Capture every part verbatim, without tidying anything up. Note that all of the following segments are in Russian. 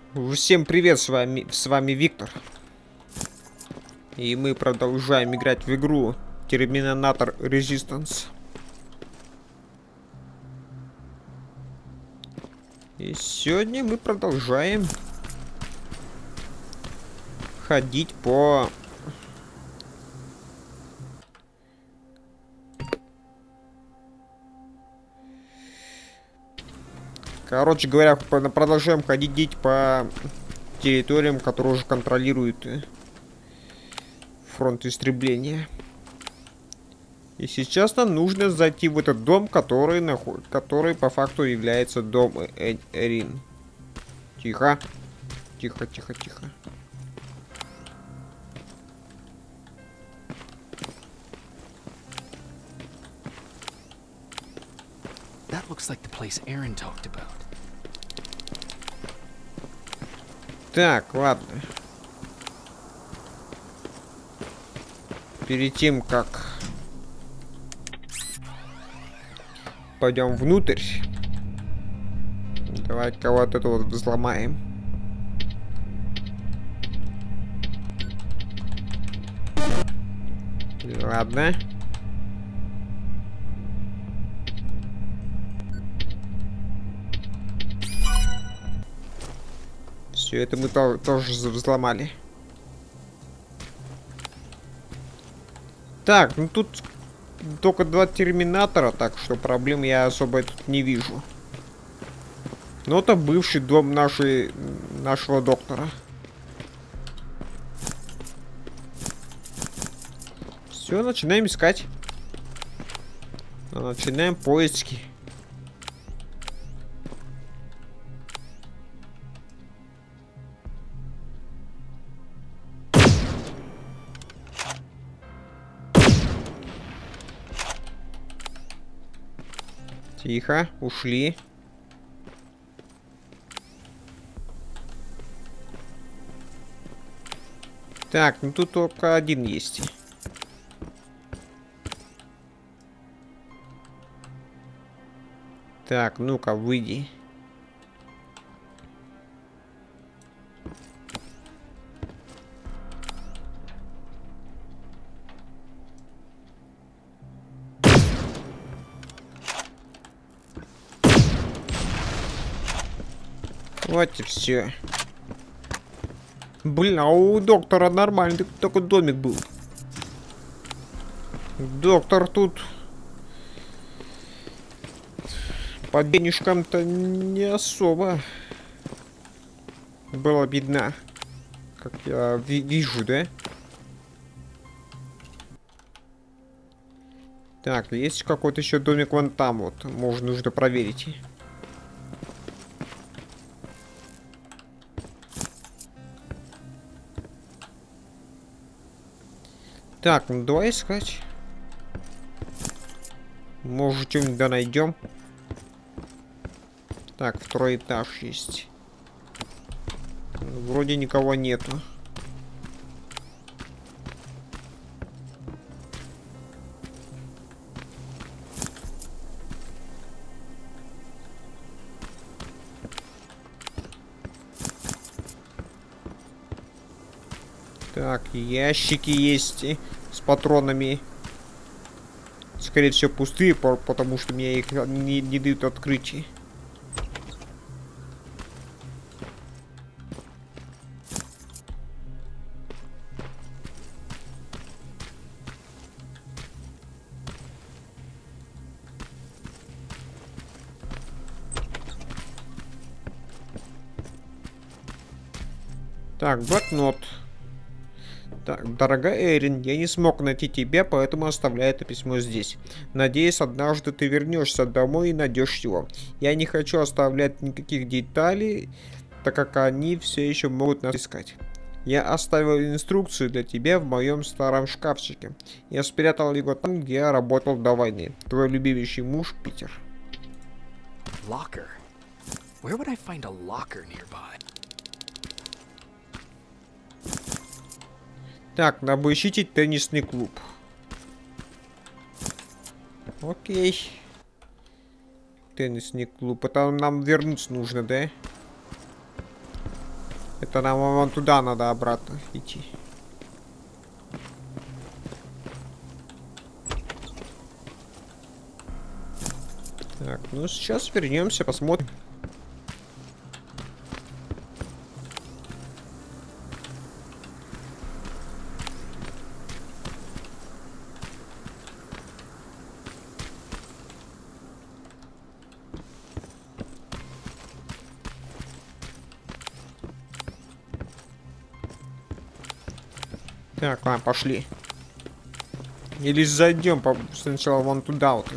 Всем привет, с вами, с вами Виктор. И мы продолжаем играть в игру Terminator Resistance. И сегодня мы продолжаем ходить по... Короче говоря, продолжаем ходить по территориям, которые уже контролируют фронт истребления. И сейчас нам нужно зайти в этот дом, который, наход... который по факту является дом Эрин. Тихо. Тихо, тихо, тихо. That looks like the place Aaron talked about. Так, ладно. Перед тем, как пойдем внутрь, давай-ка вот это вот взломаем. Ладно. Все это мы то тоже взломали. Так, ну тут только два терминатора, так что проблем я особо тут не вижу. Но это бывший дом нашей, нашего доктора. Все, начинаем искать. Начинаем поиски. Тихо, ушли. Так, ну тут только один есть. Так, ну-ка, выйди. Вот и все. Блин, а у доктора нормальный только домик был. Доктор тут по денежкам-то не особо было видно, как я ви вижу, да? Так, есть какой-то еще домик вон там вот, можно нужно проверить. Так, ну давай искать. Может, что-нибудь да найдем. Так, второй этаж есть. Вроде никого нету. Так, ящики есть с патронами. Скорее всего, пустые, потому что мне их не, не дают открыть. Так, блокнот. Так, дорогая Эрин, я не смог найти тебя, поэтому оставляю это письмо здесь. Надеюсь, однажды ты вернешься домой и найдешь его. Я не хочу оставлять никаких деталей, так как они все еще могут нас искать. Я оставил инструкцию для тебя в моем старом шкафчике. Я спрятал его там, где я работал до войны. Твой любимейший муж Питер. Locker. Where would I find a locker nearby? Так, надо обыщите теннисный клуб. Окей. Теннисный клуб. Это нам вернуться нужно, да? Это нам вон туда надо обратно идти. Так, ну сейчас вернемся, посмотрим. Так, ладно, пошли. Или зайдем по... сначала вон туда вот.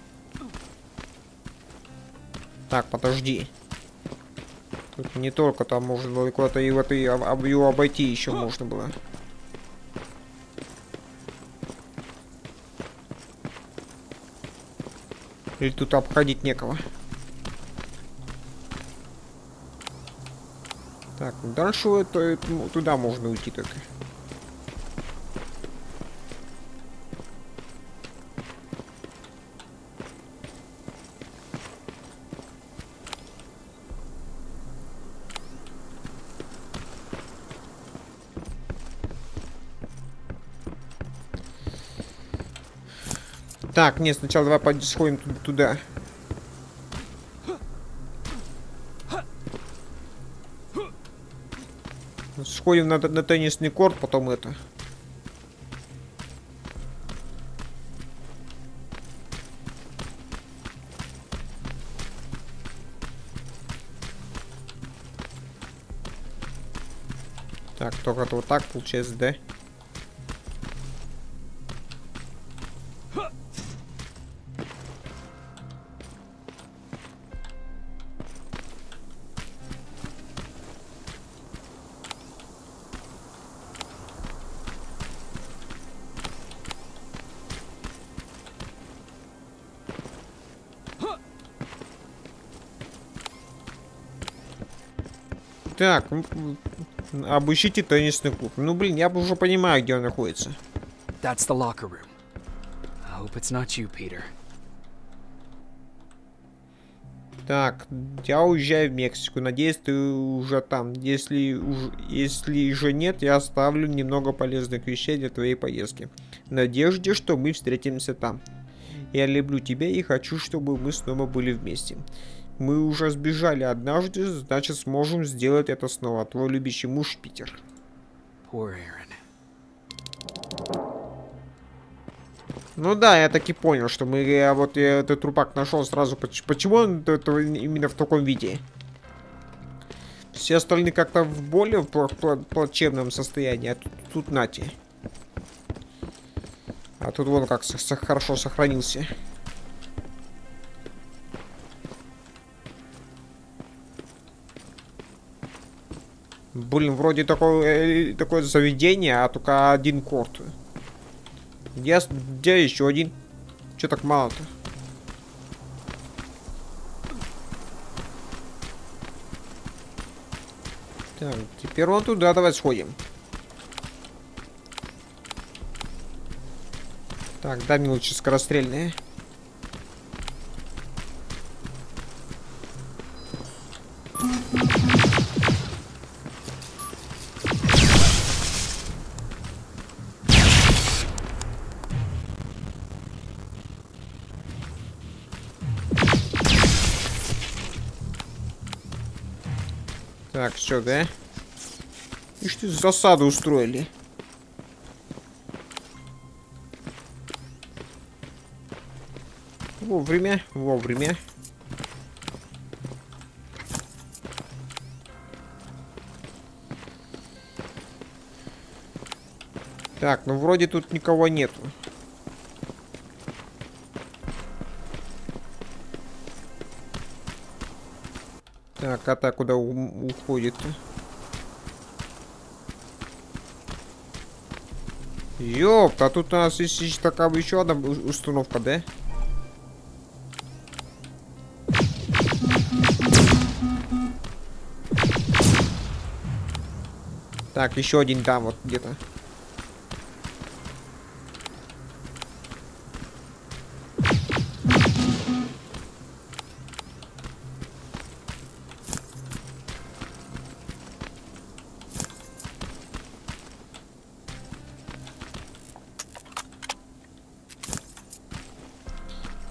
Так, подожди. Тут не только там можно было куда-то и в этой об, его обойти еще можно было. Или тут обходить некого. Так, дальше это, это, туда можно уйти только. Так, нет, сначала давай пойдем сходим туда. Сходим на, на теннисный корт, потом это. Так, только вот так получается, да? Так, обыщите теннисный клуб. Ну, блин, я уже понимаю, где он находится. That's the locker room. I hope it's not you, Peter. Так, я уезжаю в Мексику. Надеюсь, ты уже там. Если, уж, если же нет, я оставлю немного полезных вещей для твоей поездки. В надежде, что мы встретимся там. Я люблю тебя и хочу, чтобы мы снова были вместе. Мы уже сбежали однажды, значит, сможем сделать это снова. Твой любящий муж Питер. Poor Aaron. Ну да, я таки понял, что мы я, вот я этот трупак нашел сразу. Почему он это, именно в таком виде? Все остальные как-то в более плачевном состоянии, а тут, тут нате. А тут вон как хорошо сохранился. Блин, вроде такое, такое заведение, а только один корт. Где, где еще один? Че так мало-то? Так, теперь вон туда давай сходим. Так, дай мне лучше скорострельные. Так, все, да? Ишь ты, засаду устроили. Вовремя, вовремя. Так, ну вроде тут никого нету. Так, а так куда уходит? Ёпта, а тут у нас есть такая еще одна установка, да? Так, еще один там вот где-то.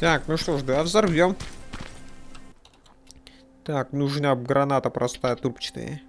Так, ну что ж, да, взорвем. Так, нужна граната простая, трубчатая.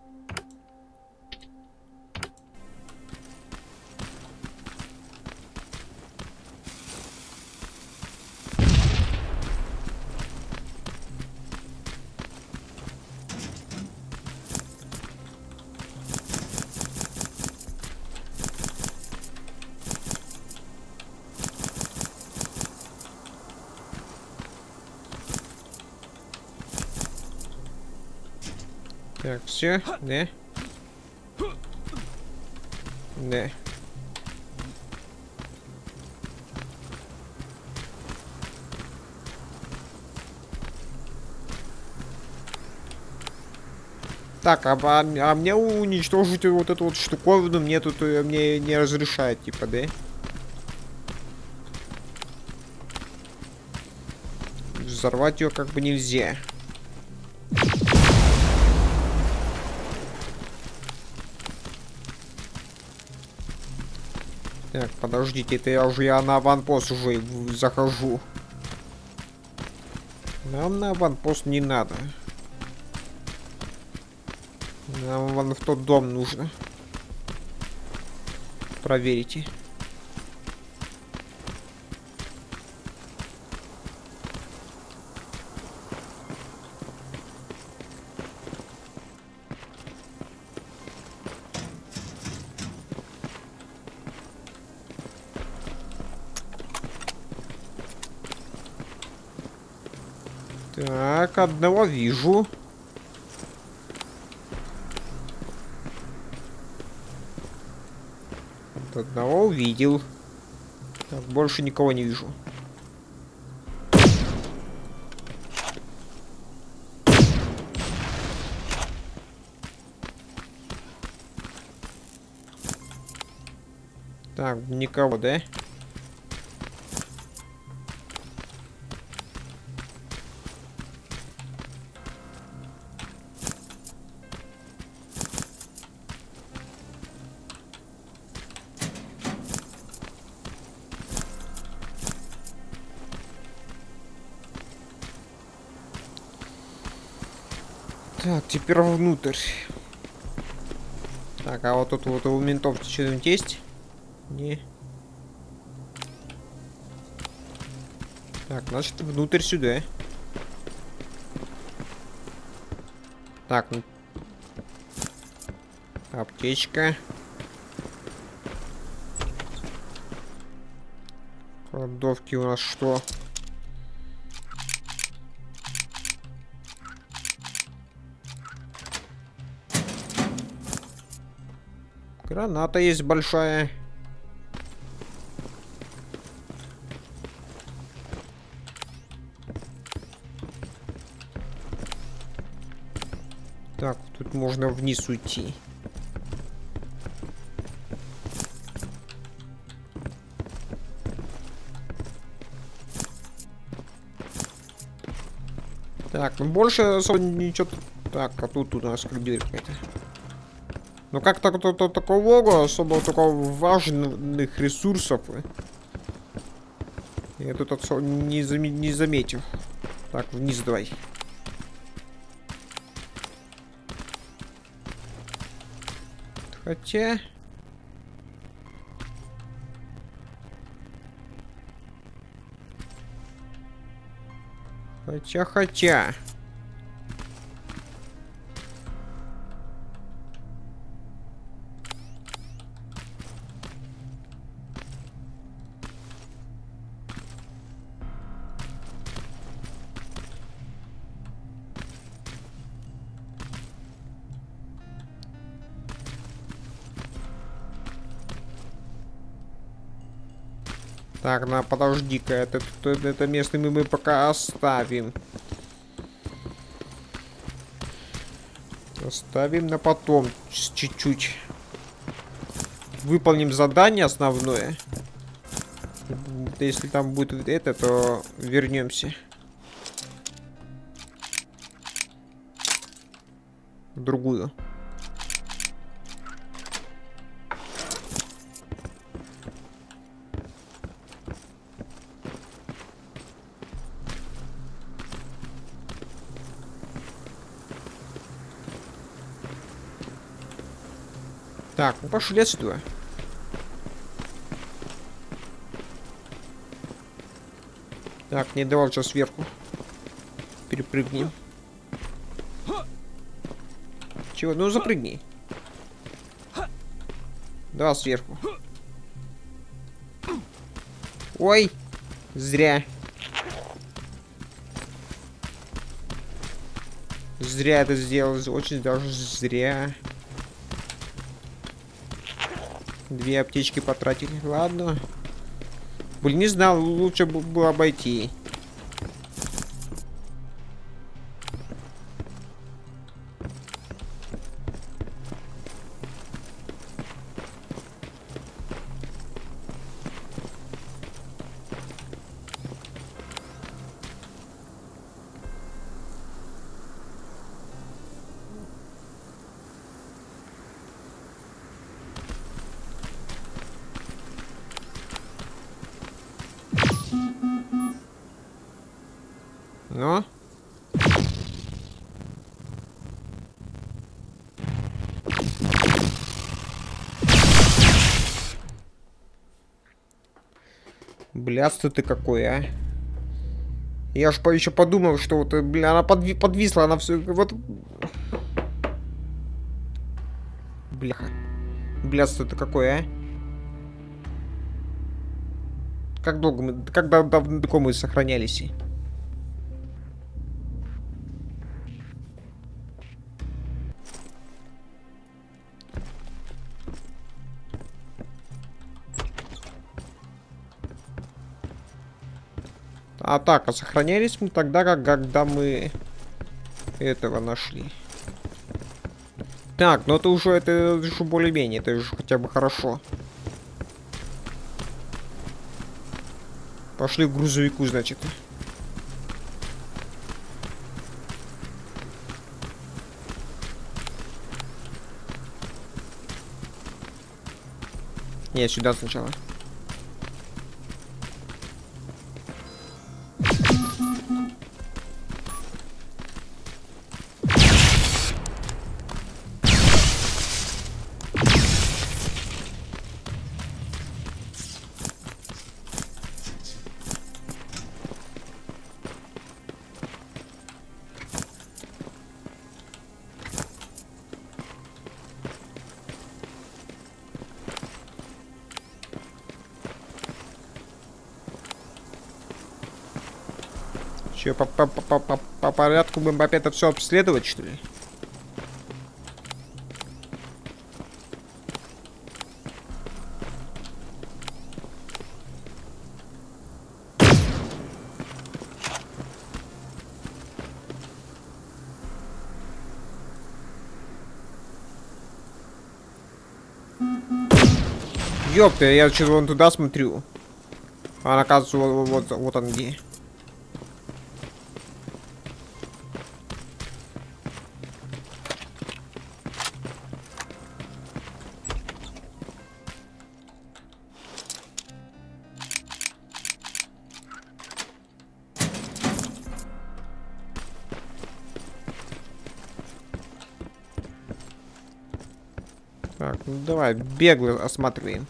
Так, все, да? Да. Так, а, а, а мне уничтожить вот эту вот штуковину мне тут э, мне не разрешает, типа, да? Взорвать ее как бы нельзя. Так, подождите, это я уже я на аванпост уже захожу. Нам на аванпост не надо. Нам вон в тот дом нужно. Проверите. Так, одного вижу. Вот одного увидел. Так, больше никого не вижу. Так, никого, да? Так, теперь внутрь. Так, а вот тут вот у ментов что-нибудь есть? Не. Так, значит, внутрь сюда. Так, ну. Аптечка. Кладовки у нас что? Граната есть большая. Так, тут можно вниз уйти. Так, ну больше особо ничего. Так, а тут у нас как дверь какая-то. Ну как-то такого особо такого важных ресурсов я тут особо не, зам не заметил. Так, вниз давай. Хотя... Хотя, хотя... Так, на, подожди-ка, это, это, это место мы, мы пока оставим. Оставим на потом, чуть-чуть. Выполним задание основное. Если там будет это, то вернемся. В другую. Так, ну пошли отсюда. Так, не давал сейчас сверху. Перепрыгнем. Чего? Ну запрыгни. Да, сверху. Ой, зря. Зря это сделал, очень даже зря. Две аптечки потратили, ладно. Блин, не знал, лучше было обойти. Ну? Блядство ты какой, а? Я ж еще подумал, что вот, бля, она подви подвисла, она все, вот... Бляха. Блядство ты какой, а? Как долго мы, как давно мы сохранялись? А так, а сохранялись мы тогда, как, когда мы этого нашли. Так, ну это уже, это уже более-менее, это уже хотя бы хорошо. Пошли к грузовику, значит. Нет, сюда сначала. Че, по, по, по, по, по порядку будем опять это все обследовать, что ли? Ёпта, я что-то вон туда смотрю. А оказывается, вот, вот, вот он где. Так, ну давай, бегло осматриваем.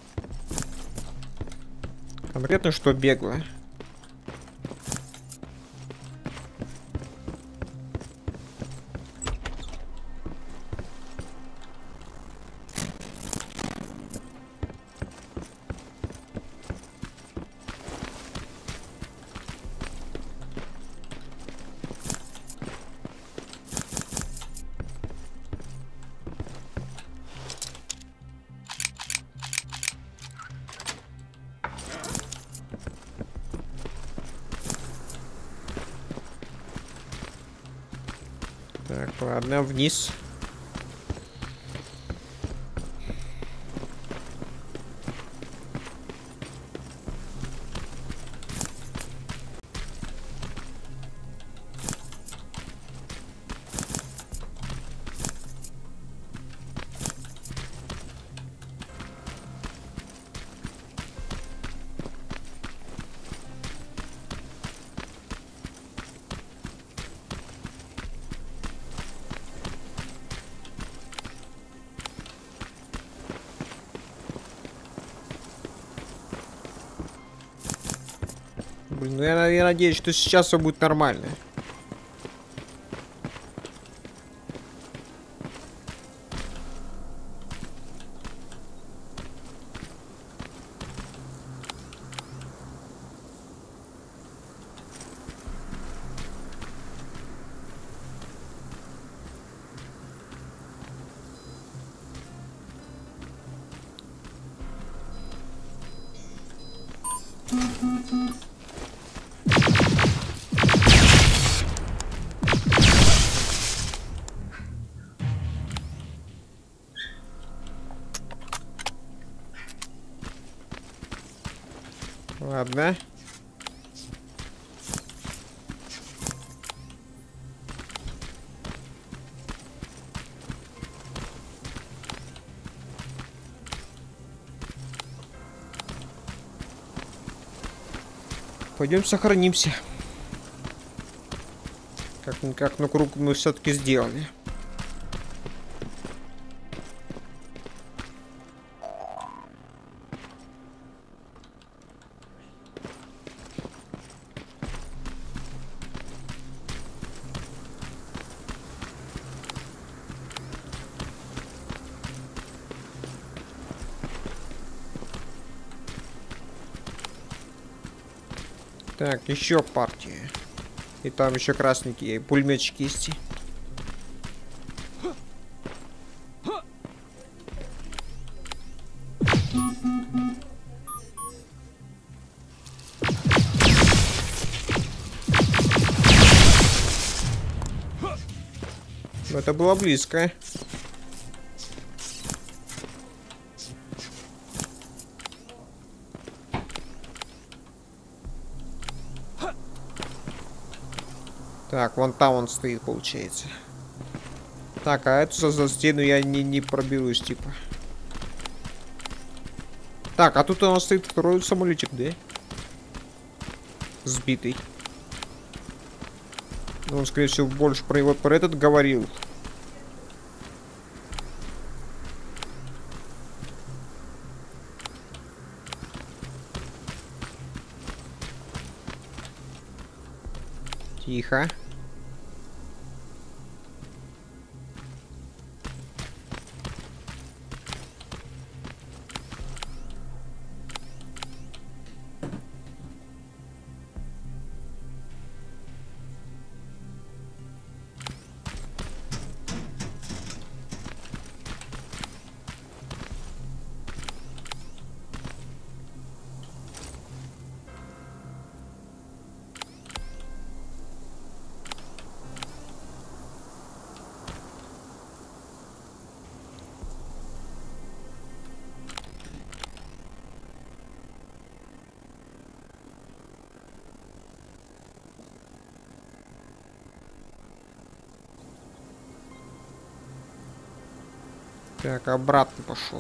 Конкретно, что бегло. Так, ладно, вниз. Блин, ну я, я надеюсь, что сейчас все будет нормально. Ладно. Пойдем сохранимся. Как-никак, но круг мы все-таки сделали. Так, еще партия. И там еще красненькие пулеметчики есть. Это было близко. Так, вон там он стоит, получается. Так, а эту за, за стену я не, не проберусь, типа. Так, а тут у нас стоит второй самолетик, да? Сбитый. Он, скорее всего, больше про его, про этот говорил. Тихо. Так, обратно пошел.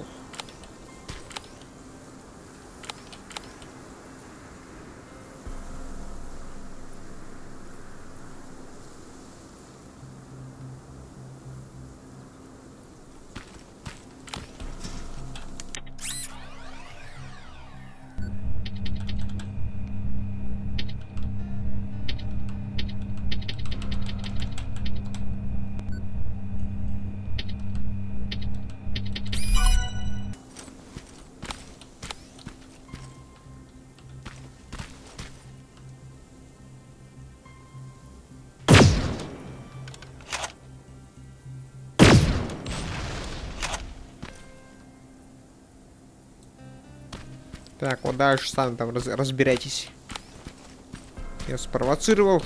Так, вот дальше сами там раз, разбирайтесь. Я спровоцировал.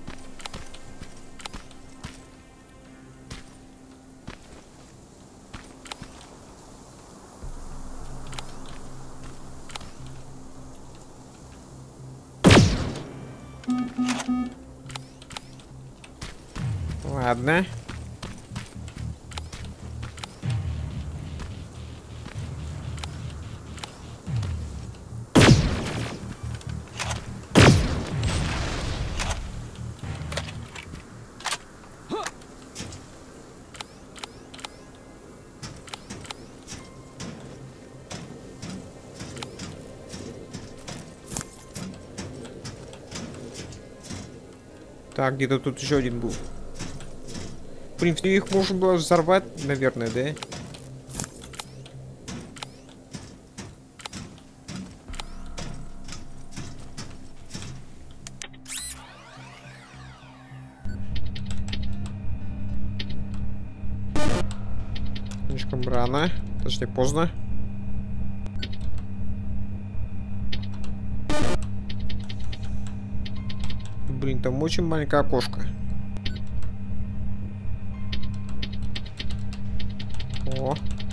Ладно. Так, где-то тут еще один был. В принципе, их можно было взорвать, наверное, да? Слишком рано, точнее поздно. Блин, там очень маленькое окошко. О.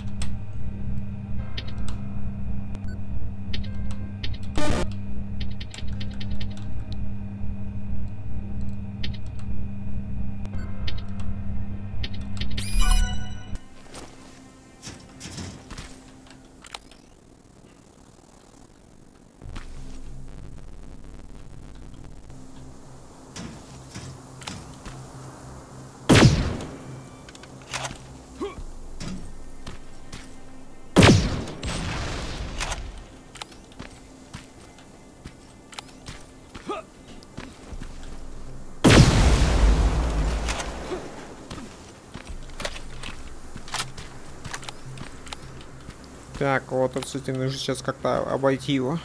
Так, вот, кстати, нужно сейчас как-то обойти его.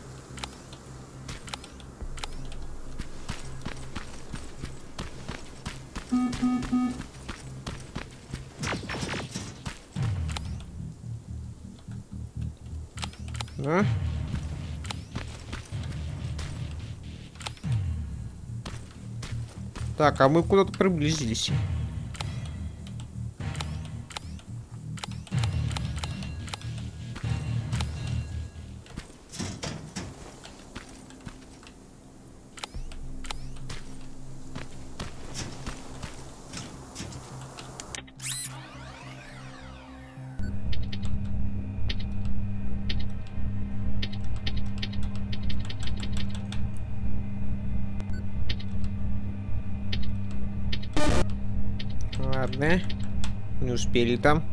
Да? Так, а мы куда-то приблизились. Ладно. Не успели там.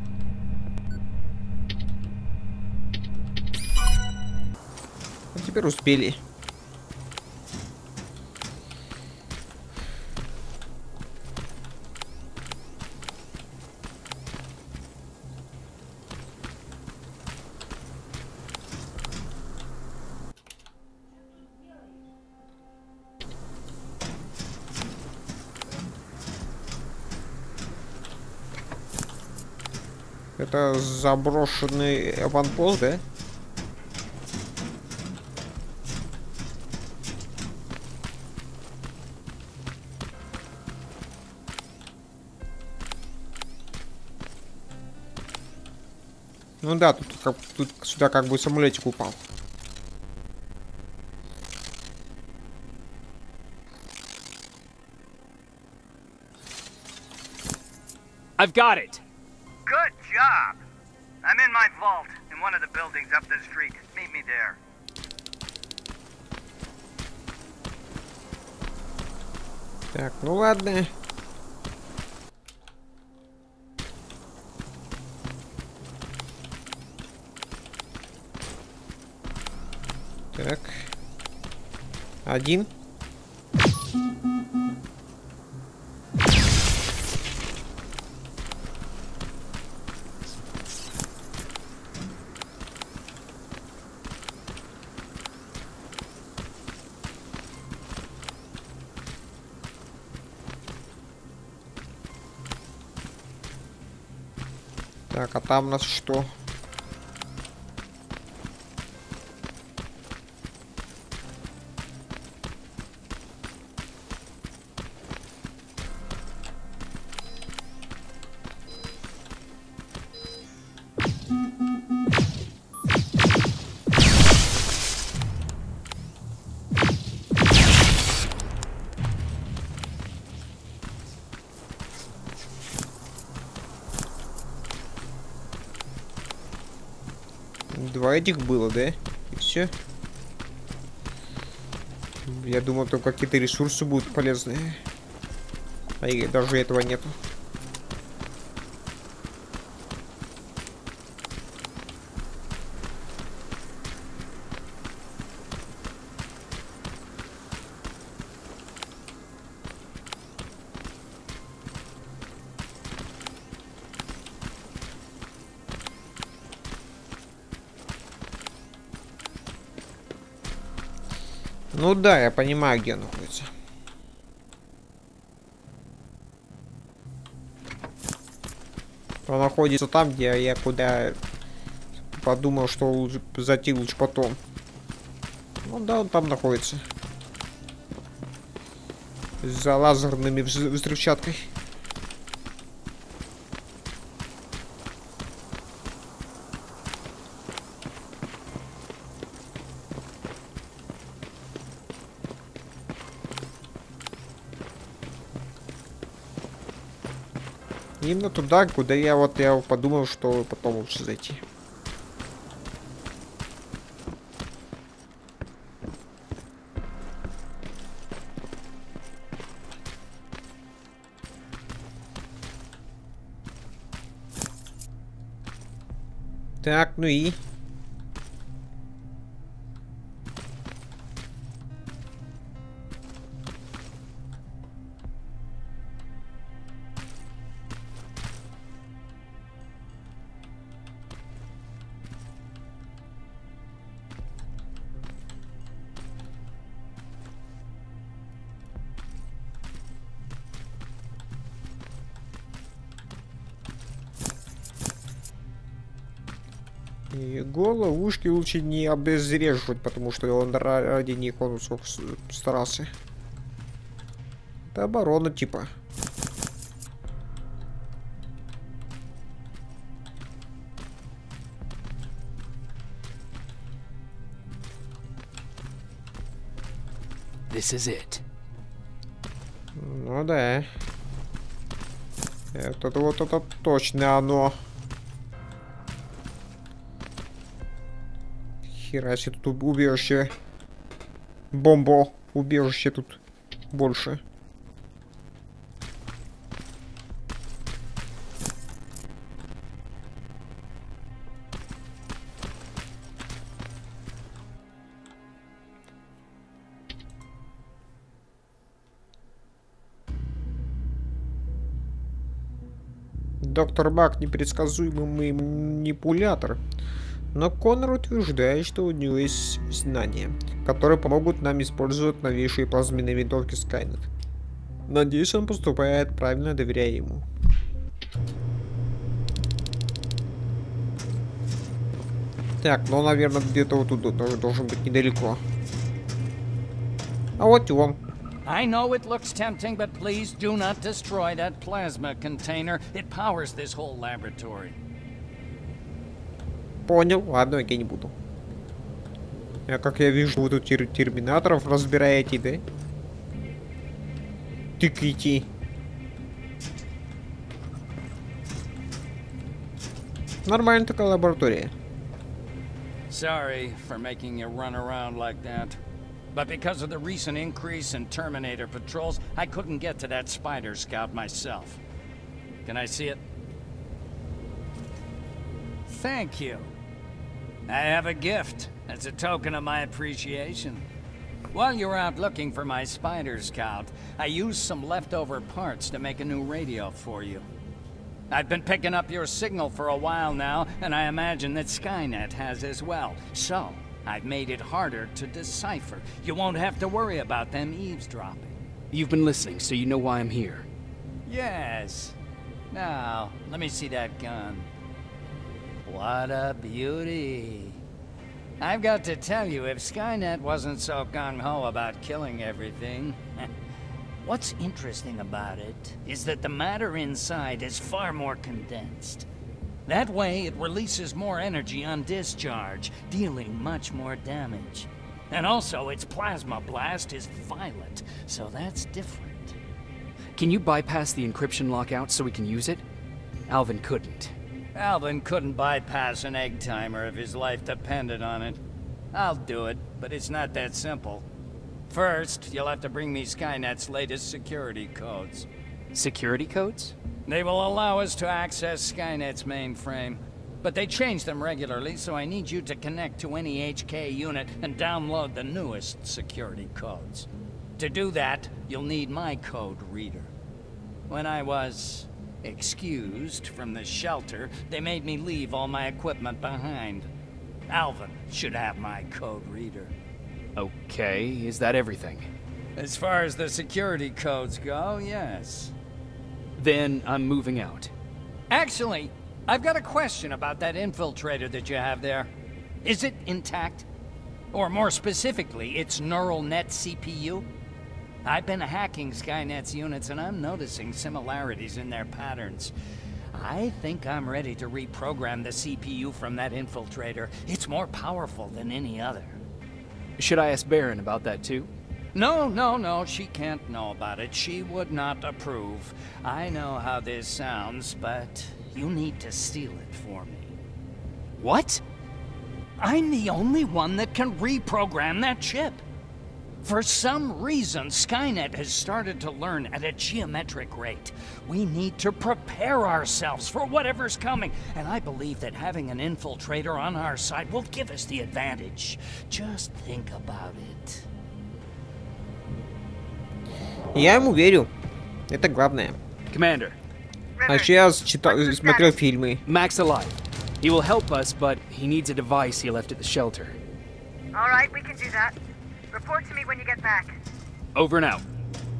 А теперь успели. Это заброшенный аванпост, да? Ну да, тут, как, тут сюда как бы самолетик упал. I've got it. Good job! I'm in my vault in one of the buildings up the street. Meet me there. Так, ну ладно. Так. Один. Так, а там у нас что? Два этих было, да? И все. Я думал, там какие-то ресурсы будут полезные. А и даже этого нету. Ну да, я понимаю, где он находится. Он находится там, где я куда подумал, что лучше зайти лучше потом. Ну да, он там находится. За лазерными вз взрывчаткой. Именно туда, куда я вот я подумал, что потом лучше зайти. Так, ну и... И голову, ушки лучше не обезреживать, потому что он ради них он старался. Это оборона типа. This is it. Ну да. Это вот это точно оно. Хера себе тут убежище. Бомбо. Убежище тут больше. Доктор Бак непредсказуемый манипулятор. Но Коннор утверждает, что у него есть знания, которые помогут нам использовать новейшие плазменные винтовки Скайнет. Надеюсь, он поступает правильно, доверяя ему. Так, ну, наверное, где-то вот тут должен быть недалеко. А вот и он. I know it looks tempting, but please do not destroy that plasma container. It powers this whole laboratory. Понял, ладно, я не буду. А как я вижу, вы тут тер терминаторов разбираете, да? Тыкайте. Нормальная такая лаборатория. Sorry for making you run around like that. But because of the recent increase in Terminator patrols, I couldn't get to that Spider Scout myself. Can I see it? Thank you. I have a gift as a token of my appreciation. While you were out looking for my Spider Scout, I used some leftover parts to make a new radio for you. I've been picking up your signal for a while now, and I imagine that Skynet has as well. So, I've made it harder to decipher. You won't have to worry about them eavesdropping. You've been listening, so you know why I'm here. Yes. Now, let me see that gun. What a beauty. I've got to tell you, if Skynet wasn't so gung-ho about killing everything... What's interesting about it is that the matter inside is far more condensed. That way, it releases more energy on discharge, dealing much more damage. And also, its plasma blast is violent, so that's different. Can you bypass the encryption lockout so we can use it? Alvin couldn't. Alvin couldn't bypass an egg timer if his life depended on it. I'll do it, but it's not that simple. First, you'll have to bring me Skynet's latest security codes. Security codes? They will allow us to access Skynet's mainframe. But they change them regularly, so I need you to connect to any H K unit and download the newest security codes. To do that, you'll need my code reader. When I was excused from the shelter, they made me leave all my equipment behind. Alvin should have my code reader. Okay, is that everything? As far as the security codes go, yes. Then I'm moving out. Actually, I've got a question about that infiltrator that you have there. Is it intact? Or more specifically, its neural net C P U? I've been hacking Skynet's units and I'm noticing similarities in their patterns. I think I'm ready to reprogram the C P U from that infiltrator. It's more powerful than any other. Should I ask Baron about that too? No, no, no, she can't know about it. She would not approve. I know how this sounds, but you need to steal it for me. What? I'm the only one that can reprogram that chip. For some reason, Skynet has started to learn at a geometric rate. We need to prepare ourselves for whatever's coming, and I believe that having an infiltrator on our side will give us the advantage. Just think about it. Я ему верю. Это главное. Commander, А еще я читал, смотрел фильмы. Mac's alive. He will help us, but he needs a device he left at the shelter. All right, we can do that. Report to me when you get back. Over and out.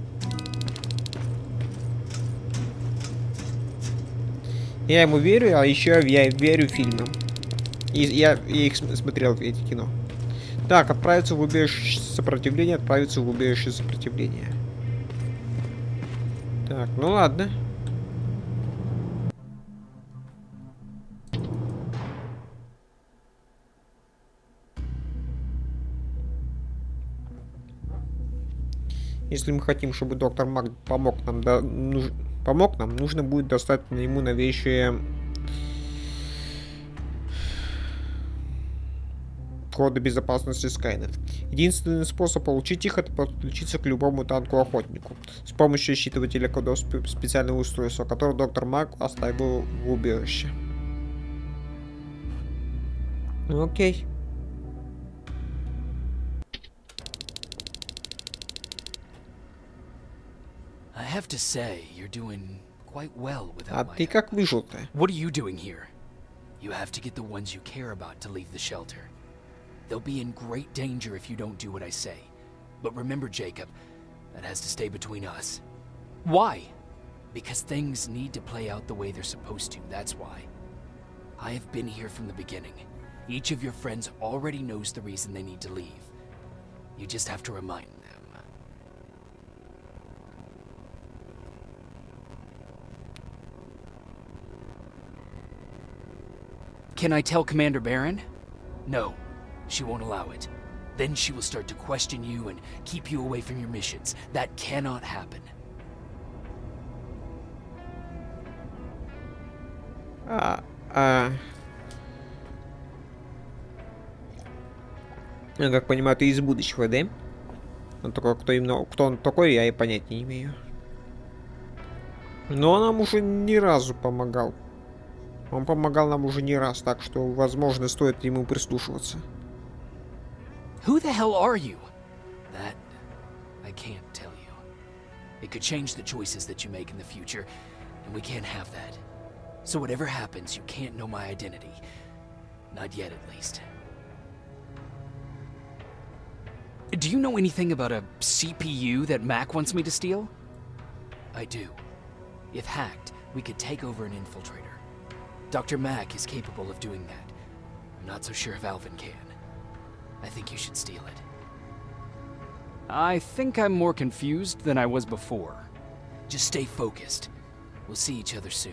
Я ему верю, а еще я верю фильмам. И я, я их смотрел, эти кино. Так, отправиться в убежище сопротивления, отправиться в убежище сопротивления. Так, ну ладно. Если мы хотим, чтобы доктор Мак помог нам, да, нуж, помог нам, нужно будет достать ему новейшие коды безопасности Скайнет. Единственный способ получить их — это подключиться к любому танку-охотнику с помощью считывателя кодов специального устройства, которое доктор Мак оставил в убежище. Окей. I have to say, you're doing quite well without А my ты help. как выжил-то? What are you doing here? You have to get the ones you care about to leave the shelter. They'll be in great danger if you don't do what I say. But remember, Jacob, that has to stay between us. Why? Because things need to play out the way they're supposed to, that's why. I have been here from the beginning. Each of your friends already knows the reason they need to leave. You just have to remind them. Can I tell Commander Baron? No, she won't allow it. Then she will start to question you and keep you away from your missions. That cannot happen. А, а... Я как понимаю, ты из будущего, да? Он такой, кто именно, кто он такой, я и понять не имею. Но он нам уже ни разу помогал. Он помогал нам уже не раз, так что, возможно, стоит ему прислушиваться. Who the hell are you? That I can't tell you. It could change the choices that you make in the future, and we can't have that. So whatever happens, you can't know my identity. Not yet, at least. Do you know anything about a C P U that Mac wants me to steal? I do. If hacked, we could take over an infiltrator. Doctor Mac is capable of doing that. I'm not so sure if Alvin can. I think you should steal it. I think I'm more confused than I was before. Just stay focused. We'll see each other soon.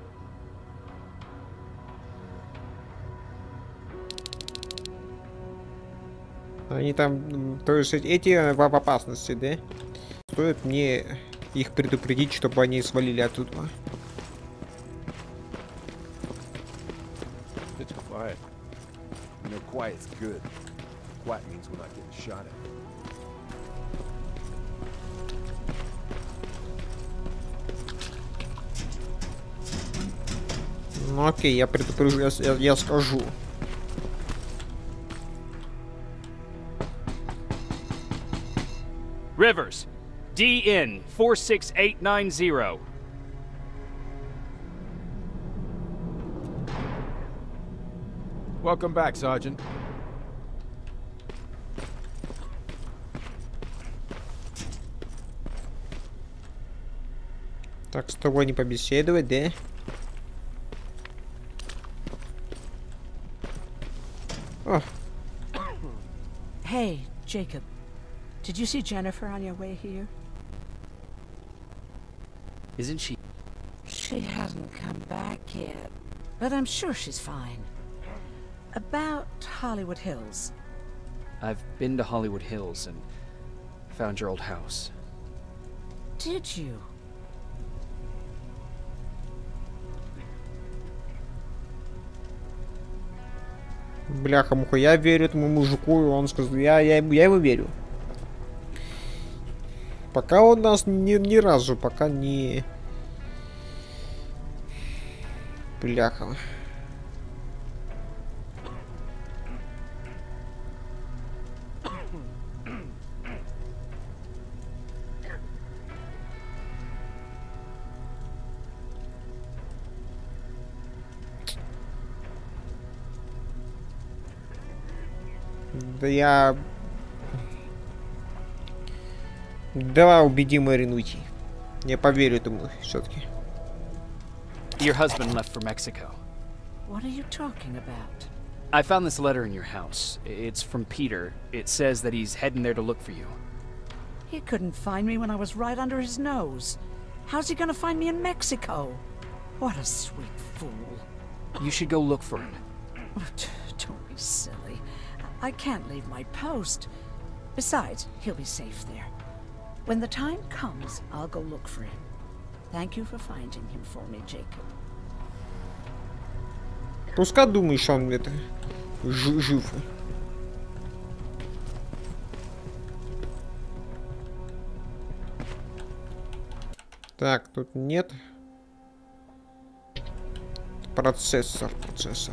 Они там, то есть эти в опасности, да? Стоит мне их предупредить, чтобы они свалили оттуда. It's quiet. You know, quiet's good. Quiet means we're not getting shot at. Ну окей, я предупрежу, я, я, я скажу. Rivers, D N four six eight nine zero. Welcome back, Sergeant. Так, с тобой не побеседовать, да? О. Hey, Jacob. Did you see Jennifer on your way here? Isn't she? She hasn't come back yet, but I'm sure she's fine. About Hollywood Hills. I've been to Hollywood Hills and found your old house. Did you? Бляха-муха, я верю этому мужику, и он сказал, я, я, я его верю. Пока он нас ни, ни разу, пока не... Бляха. Да я... Давай убедим Эрин уйти. Я поверю этому все-таки. Your husband left for Mexico. What are you talking about? I found this letter in your house. It's from Peter. It says that he's heading there to look for you. He couldn't find me when I was right under his nose. How's he gonna find me in Mexico? What a sweet fool. You should go look for him. Don't be silly. I can't leave my post. Besides, he'll be safe there. When the time comes, I'll go look for him. Thank you for finding him for me, Jacob. Пускай думаешь, что он это жив. Так, тут нет. Процессор, процессор.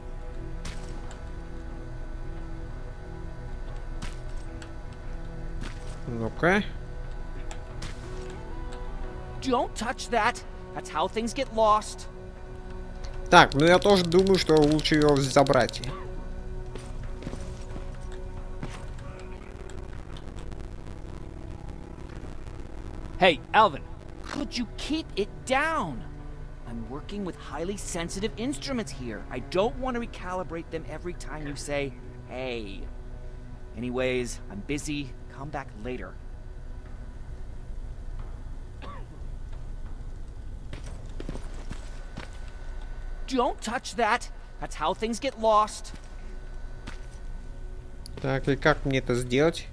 Ну-ка. Don't touch that. That's how things get lost. Так, ну я тоже думаю, что лучше его забрать. Hey, Alvin. Could you keep it down? I'm working with highly sensitive instruments here. I don't want to recalibrate them every time you say, hey. Anyways, I'm busy. Come back later. Don't touch that. That's how things get lost. Так, и как мне это сделать?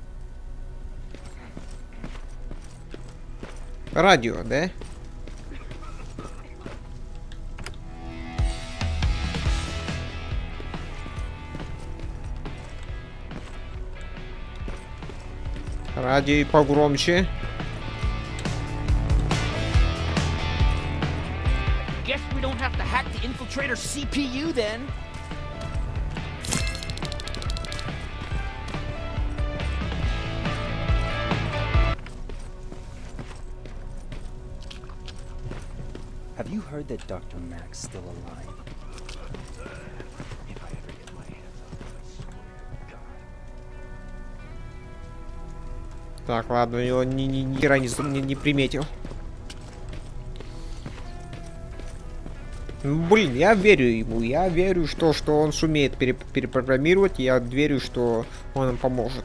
Радио, да? Радио и погромче. Guess we don't have to hack the infiltrator C P U then. Have you heard that Doctor Mack's still alive? If I ever get my hands on him, I swear to God. Так, ладно, его ни, ни, ни хера не, не, не приметил. Ну, блин, я верю ему. Я верю, что, что он сумеет пере, перепрограммировать. Я верю, что он нам поможет.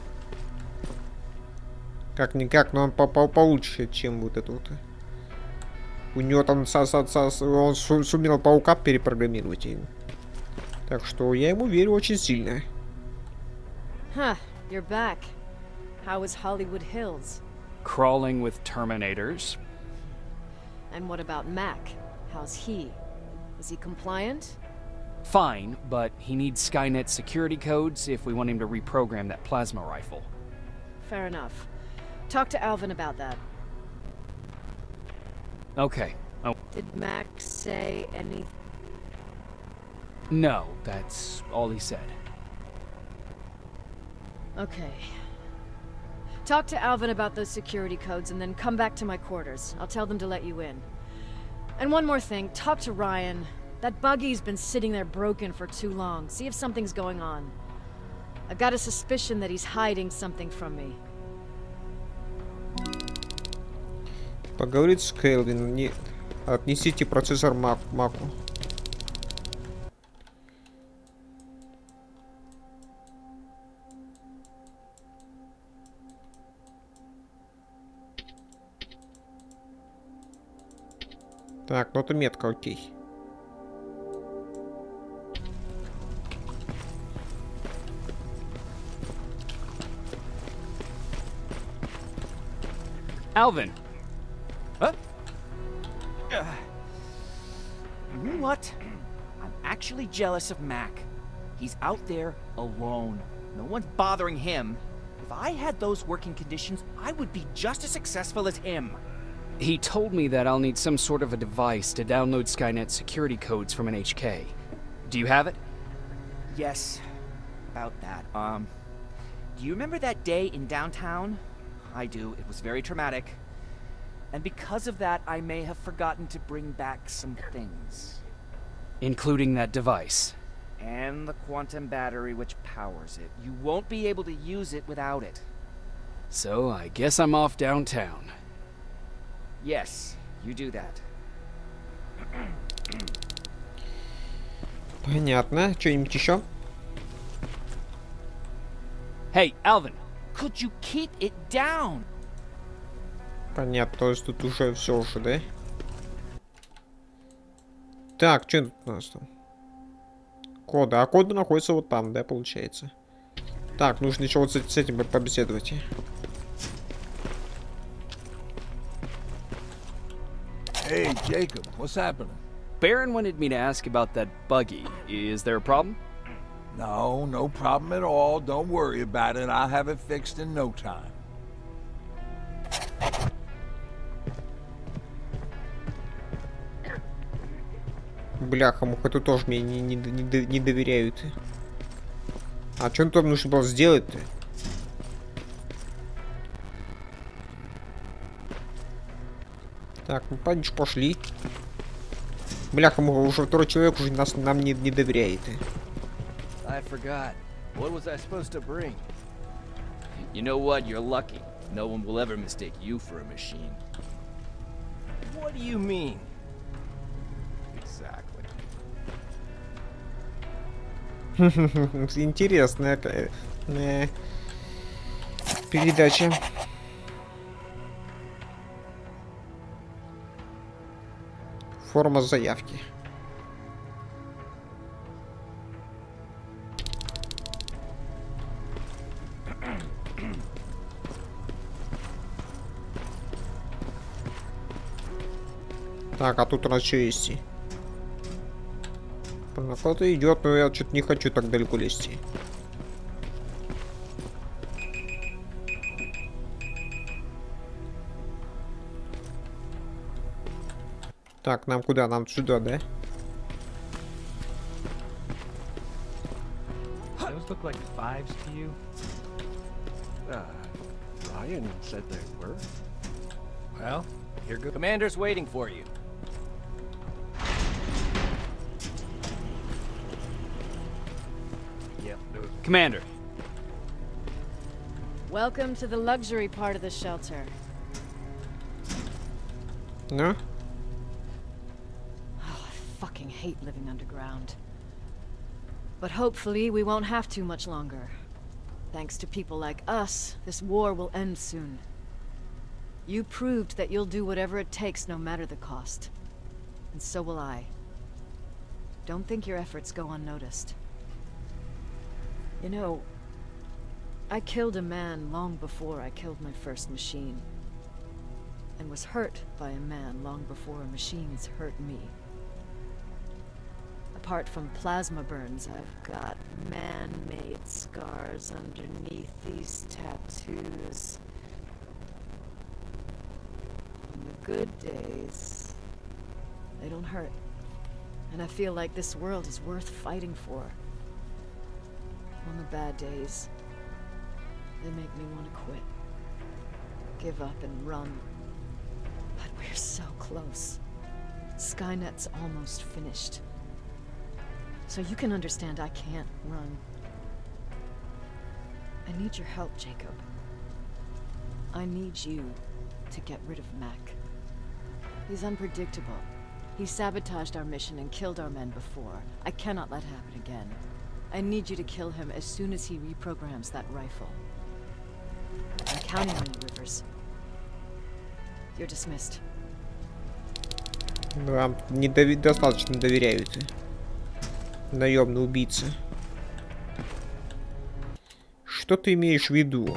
Как-никак, но он по -по получше, чем вот это вот. У него там со -со -со он су сумел паука перепрограммировать. Так что я ему верю очень сильно. Huh, you're back. How is Hollywood Hills? Crawling with Terminators. And what about Mac? How's he? Is he compliant? Fine, but he needs Skynet security codes if we want him to reprogram that plasma rifle. Fair enough. Talk to Alvin about that. Okay. Oh. Did Mac say anything? No, that's all he said. Okay. Talk to Alvin about those security codes and then come back to my quarters. I'll tell them to let you in. And one more thing, talk to Ryan. That buggy's been sitting there broken for too long. See if something's going on. I've got a suspicion that he's hiding something from me. Поговорить с Кэлвин. Не... Отнесите процессор Мак... Маку. Так, ну это метка, окей. Alvin! Huh? Uh, you know what? I'm actually jealous of Mac. He's out there alone. No one's bothering him. If I had those working conditions, I would be just as successful as him. He told me that I'll need some sort of a device to download Skynet security codes from an H K. Do you have it? Yes, about that. Um, do you remember that day in downtown? I do. It was very traumatic. And because of that, I may have forgotten to bring back some things. Including that device. And the quantum battery which powers it. You won't be able to use it without it. So, I guess I'm off downtown. Yes, you do that. Понятно. Что-нибудь еще? Hey, Alvin, could you keep it down? Понятно, то есть тут уже все уже, да? Так, что тут у нас там? Коды. А коды находятся вот там, да, получается? Так, нужно еще вот с, с этим побеседовать. Hey, Jacob, what's happening? Baron wanted me to ask about that buggy. Is there a problem? No, no problem at all. Don't worry about it. I'll have it fixed in no time. Бляха-муха, тут тоже мне не, не, не, не доверяют. А что там нужно было сделать-то? Так, ну панич, пошли. Бляха-муха, уже второй человек уже нас, нам не, не доверяет. I forgot. What was I supposed to bring? You know what? You're lucky. No one will ever mistake you for a machine. What do you mean? Exactly. Интересная э, передача. Форма заявки. Так, а тут у нас что есть? Кто-то идет, но я что-то не хочу так далеко лезть. Так, нам куда? Нам сюда, да? Those look like fives to you? Uh, Ryan said they were. Well, here go. Commander's waiting for you. Yep. Commander. Welcome to the luxury part of the shelter. No? Oh, I fucking hate living underground. But hopefully we won't have to much longer. Thanks to people like us, this war will end soon. You proved that you'll do whatever it takes no matter the cost. And so will I. Don't think your efforts go unnoticed. You know, I killed a man long before I killed my first machine. And was hurt by a man long before machines hurt me. Apart from plasma burns, I've got man-made scars underneath these tattoos. On the good days, they don't hurt. And I feel like this world is worth fighting for. On the bad days, they make me want to quit. Give up and run. But we're so close. Skynet's almost finished. So you can understand I can't run. I need your help, Jacob. I need you to get rid of Mac. He's unpredictable. He sabotaged our mission and killed our men before. I cannot let happen again. I need you to kill him as soon as he reprograms that rifle. I'm counting on you, Rivers. You're dismissed. Вам недостаточно доверяют. Наемный убийца. Что ты имеешь в виду?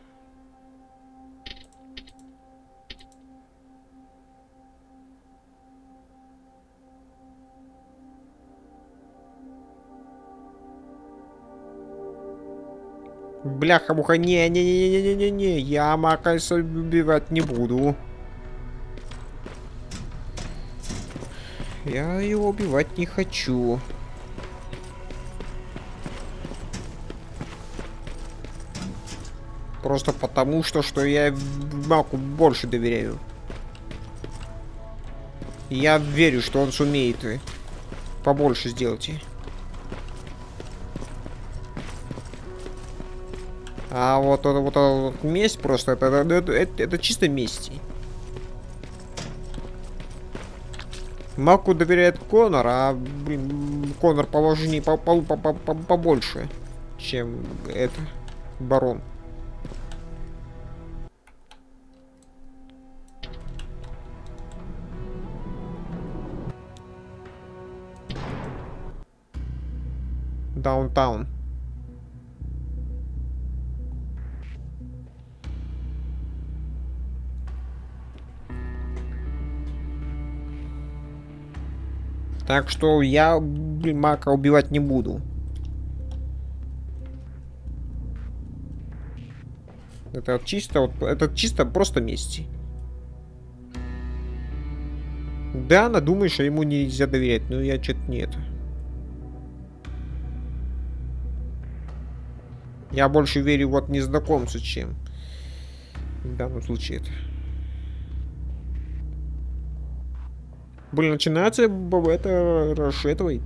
Бляха-муха, не-не-не-не-не-не-не, я Макайса убивать не буду. Я его убивать не хочу. Просто потому, что, что я Маку больше доверяю. Я верю, что он сумеет побольше сделать. А вот это вот, вот месть просто, это, это, это, это чисто месть. Маку доверяет Конор, а блин, Конор положнее, по, по, по, по, по, побольше, чем это, барон. Даунтаун. Так что я, блин, Мака убивать не буду. Это чисто, вот, это чисто просто месть. Да, она думает, что ему нельзя доверять, но я что-то не это. Я больше верю вот незнакомцу, чем в данном случае это. Блин, начинается это расшетывай.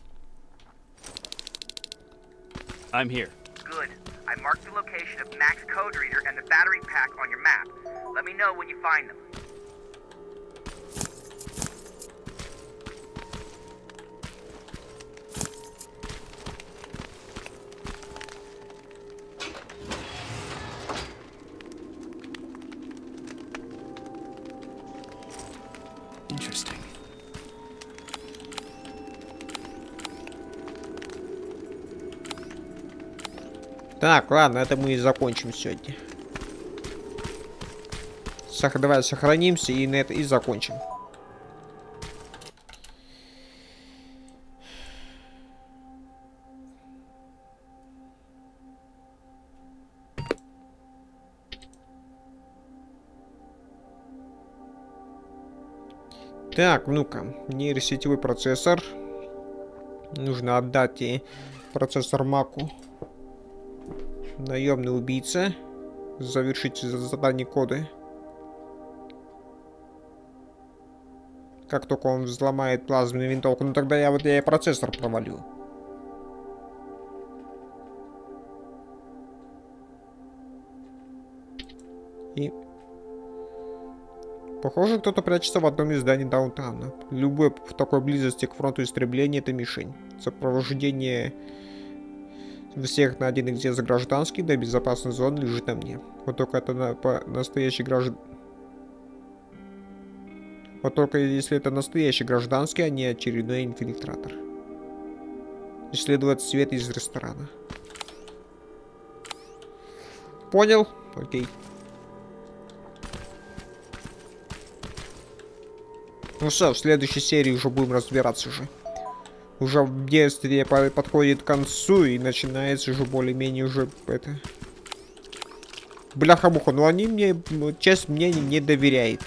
I'm here. Good. I marked the location of Mac's code reader and the battery pack on your map. Let me know when you find them. Interesting. Так, ладно, это мы и закончим сегодня. Сах, давай сохранимся и на это и закончим. Так, ну-ка, нейросетевой процессор. Нужно отдать ей процессор Маку. Наемный убийца. Завершить задание коды. Как только он взломает плазменную винтовку, ну тогда я вот я и процессор провалю. И... Похоже, кто-то прячется в одном из зданий даунтауна. Любой в такой близости к фронту истребления — это мишень. Сопровождение всех на один икс за гражданский до безопасной зоны лежит на мне. Вот только это на, по настоящий граждан... Вот только если это настоящий гражданский, а не очередной инфильтратор. Исследовать свет из ресторана. Понял? Окей. Ну все, в следующей серии уже будем разбираться уже. Уже действие подходит к концу и начинается уже более-менее уже это... Бляха-муха, но они мне, часть мне не доверяет.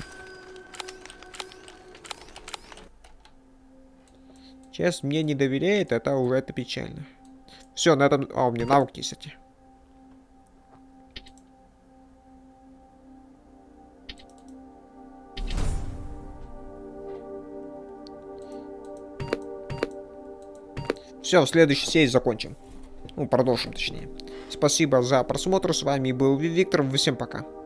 Часть мне не доверяет, это уже это печально. Все, на этом... А, у меня навык есть эти. Все, в следующей серии закончим. Ну, продолжим, точнее. Спасибо за просмотр. С вами был Виктор. Всем пока.